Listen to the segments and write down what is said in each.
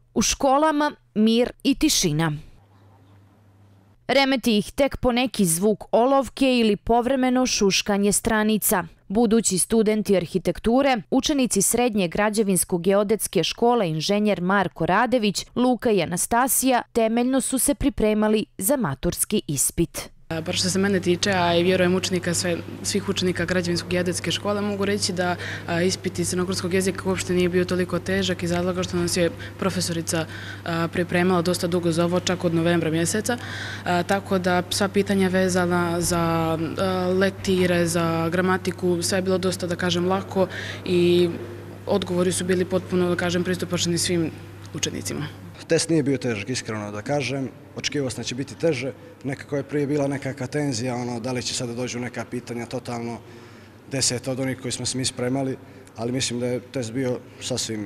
U školama mir i tišina. Remeti ih tek poneki zvuk olovke ili povremeno šuškanje stranica. Budući studenti arhitekture, učenici Srednje građevinsko-geodetske škole inženjer Marko Radević, Luka i Anastasija temeljno su se pripremali za maturski ispit. Bar što se mene tiče, a i vjerujem svih učenika građevinsko-geodetske škole, mogu reći da ispit iz crnogorskog jezika uopšte nije bio toliko težak iz razloga što nas je profesorica pripremala dosta dugo za ovo, čak od novembra mjeseca. Tako da sva pitanja vezana za lektire, za gramatiku, sve je bilo dosta, da kažem, lako i odgovori su bili potpuno, da kažem, pristupačni svim učenicima. Test nije bio težak, iskreno da kažem. Očekivao sam da će biti teže. Nekako je prije bila nekakva tenzija, da li će sada dođu neka pitanja totalno 10 od onih koji smo se mi spremali, ali mislim da je test bio sasvim,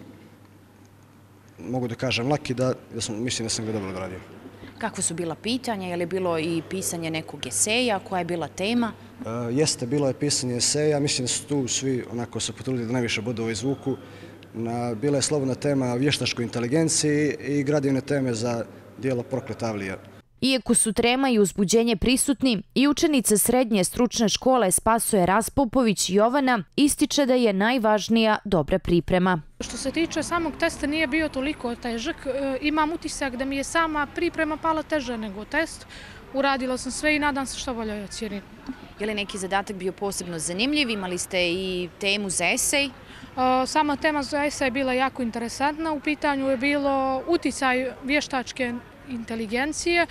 mogu da kažem, laki, mislim da sam ga dobro odradio. Kakva su bila pitanja? Je li bilo i pisanje nekog eseja? Koja je bila tema? Jeste, bilo je pisanje eseja. Mislim da su tu svi onako se potrudili da najviše bodova izvuku. Bila je slobodna tema o vještačkoj inteligenciji i gradivne teme za dijelo Prokleta Avlija. Iako su trema i uzbuđenje prisutni, i učenica Srednje stručne škole Spasoje Raspopović Jovana ističe da je najvažnija dobra priprema. Što se tiče samog testa nije bio toliko težak. Imam utisak da mi je sama priprema pala teže nego test. Uradila sam sve i nadam se što boljoj ocjeni. Je li neki zadatak bio posebno zanimljiv? Imali ste i temu za esej? Sama tema za esej je bila jako interesantna. U pitanju je bilo uticaj vještačke inteligencije,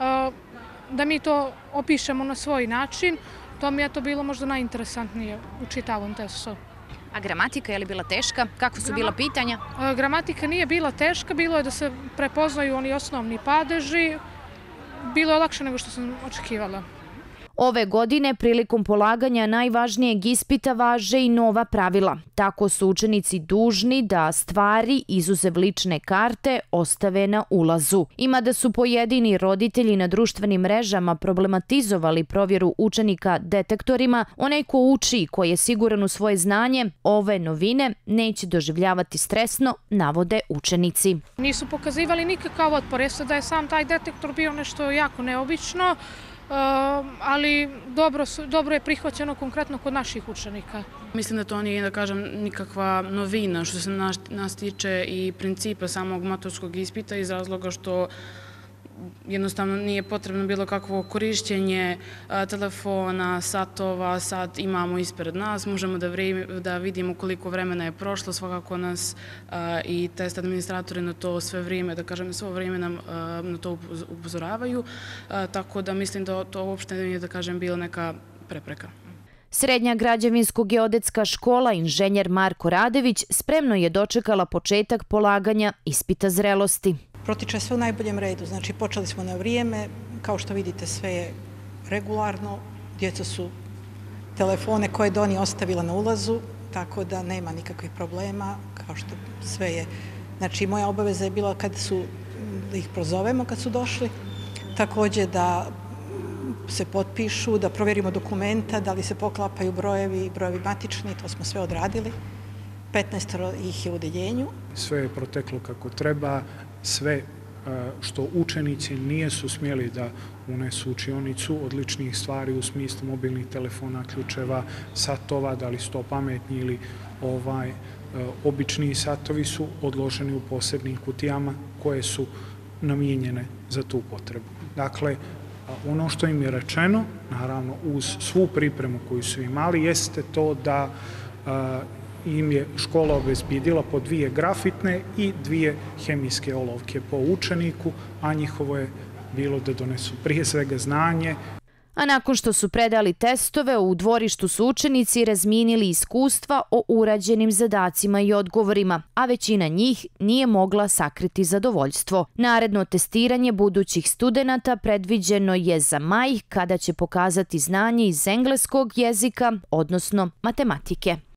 da mi to opišemo na svoj način. To mi je to bilo možda najinteresantnije u čitavom testu. A gramatika je li bila teška? Kako su bila pitanja? Gramatika nije bila teška, bilo je da se prepoznaju oni osnovni padeži. Bilo je lakše nego što sam očekivala. Ove godine prilikom polaganja najvažnijeg ispita važe i nova pravila. Tako su učenici dužni da stvari, izuzev lične karte, ostave na ulazu. Ima da su pojedini roditelji na društvenim mrežama problematizovali provjeru učenika detektorima, onaj ko uči i ko je siguran u svoje znanje, ove novine neće doživljavati stresno, navode učenici. Nisu pokazivali nikakav otpor, jeste da je sam taj detektor bio nešto jako neobično, ali dobro je prihvaćeno konkretno kod naših učenika. Mislim da to nije, da kažem, nikakva novina što se nas tiče i principa samog maturskog ispita iz razloga što jednostavno nije potrebno bilo kakvo korišćenje telefona, satova, sad imamo ispred nas, možemo da vidimo koliko vremena je prošlo, svakako nas i test administratori na to sve vrijeme, da kažem, svo vrijeme nam na to upozoravaju, tako da mislim da to uopšte nije, da kažem, bila neka prepreka. Srednja građevinsko-geodetska škola inženjer Marko Radević spremno je dočekala početak polaganja ispita zrelosti. Protiče sve u najboljem redu, znači počeli smo na vrijeme, kao što vidite sve je regularno, djeca su telefone koje Doni ostavila na ulazu, tako da nema nikakvih problema, kao što sve je. Znači moja obaveza je bila da ih prozovemo kad su došli, također da se potpišu, da provjerimo dokumenta, da li se poklapaju brojevi matični, to smo sve odradili. 15 ih je u odeljenju. Sve je proteklo kako treba, sve što učenici nisu smjeli da unesu u učionicu od ličnih stvari u smislu mobilnih telefona, ključeva, satova, da li su to pametni ili obični satovi su odloženi u posebnim kutijama koje su namijenjene za tu potrebu. Dakle, ono što im je rečeno, naravno uz svu pripremu koju su imali, jeste to da im je škola obezbjedila po 2 grafitne i 2 hemijske olovke po učeniku, a njihovo je bilo da donesu prije svega znanje. A nakon što su predali testove, u dvorištu su učenici razmijenili iskustva o urađenim zadacima i odgovorima, a većina njih nije mogla sakriti zadovoljstvo. Naredno testiranje budućih studenata predviđeno je za maj, kada će pokazati znanje iz engleskog jezika, odnosno matematike.